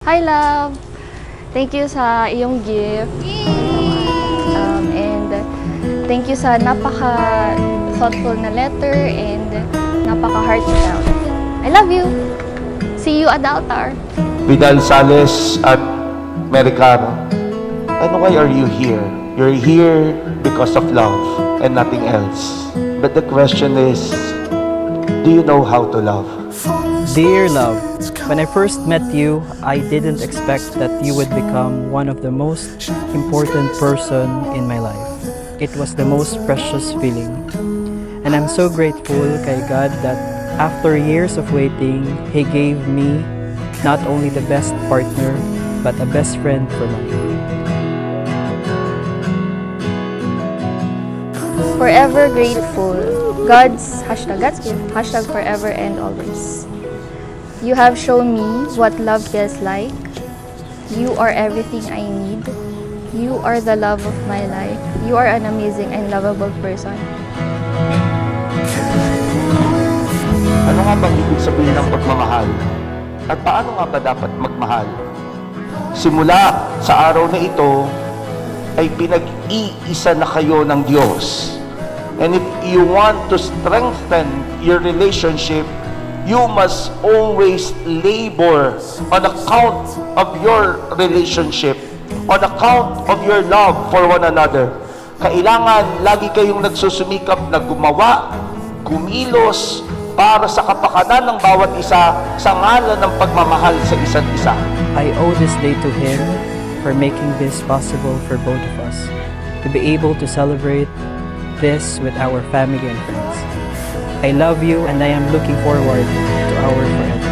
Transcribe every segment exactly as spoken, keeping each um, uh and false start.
Hi, love! Thank you sa iyong gift. Um, and thank you sa napaka-thoughtful na letter and napaka-heartfelt. I love you! See you at the altar. Vidal Sales at Mericaro, ano why are you here? You're here because of love and nothing else. But the question is, do you know how to love? Dear love, when I first met you, I didn't expect that you would become one of the most important person in my life. It was the most precious feeling. And I'm so grateful kay God that after years of waiting, He gave me not only the best partner, but a best friend for life. Forever grateful. God's hashtag God's gift. Hashtag forever and always. You have shown me what love feels like. You are everything I need. You are the love of my life. You are an amazing and lovable person. Ano nga bang ibig sabihin ng pagmamahal? At paano nga ba dapat magmahal? Simula sa araw na ito, ay pinag-iisa na kayo ng Diyos. And if you want to strengthen your relationship, you must always labor on account of your relationship, on account of your love for one another. Kailangan lagi kayong nagsusumikap na gumawa, kumilos, para sa kapakanan ng bawat isa sa ngalan ng pagmamahal sa isa't isa. I owe this day to Him for making this possible for both of us, to be able to celebrate this with our family and friends. I love you and I am looking forward to our forever.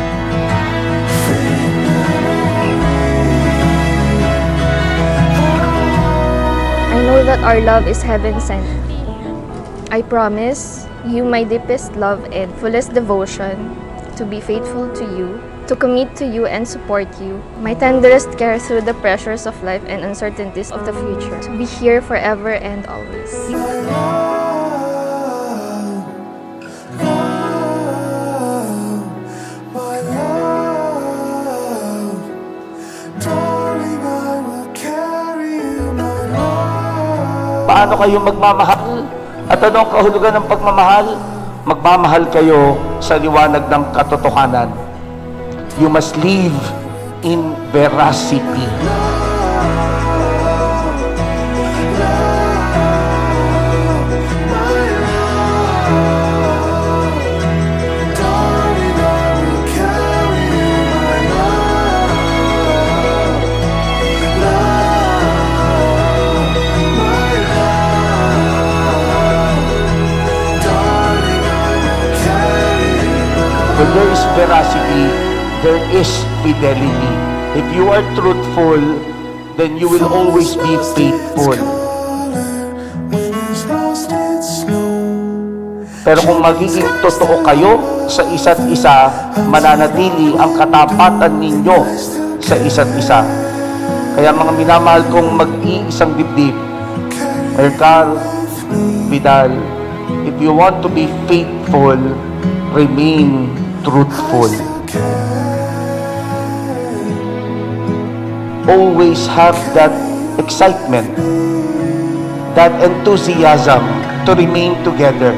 I know that our love is heaven sent. I promise you my deepest love and fullest devotion to be faithful to you, to commit to you and support you, my tenderest care through the pressures of life and uncertainties of the future, to be here forever and always. Paano kayo magmamahal? At ano ang kahulugan ng pagmamahal? Magmamahal kayo sa liwanag ng katotohanan. You must live in veracity. When there is veracity, there is fidelity. If you are truthful, then you will always be faithful. Pero kung magiging totoo kayo sa isa't isa, mananatili ang katapatan ninyo sa isa't isa. Kaya mga minamahal kong mag-iisang dibdib, Mercar, Vidal, if you want to be faithful, remain truthful. Always have that excitement, that enthusiasm to remain together.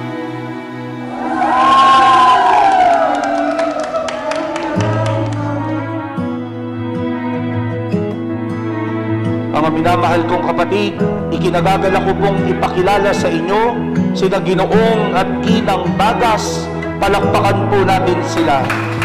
Mga minamahal kong kapatid, ikinagagalak ko pong ipakilala sa inyo sina Ginoong at Ginang Bagas. Palakpakan po natin sila.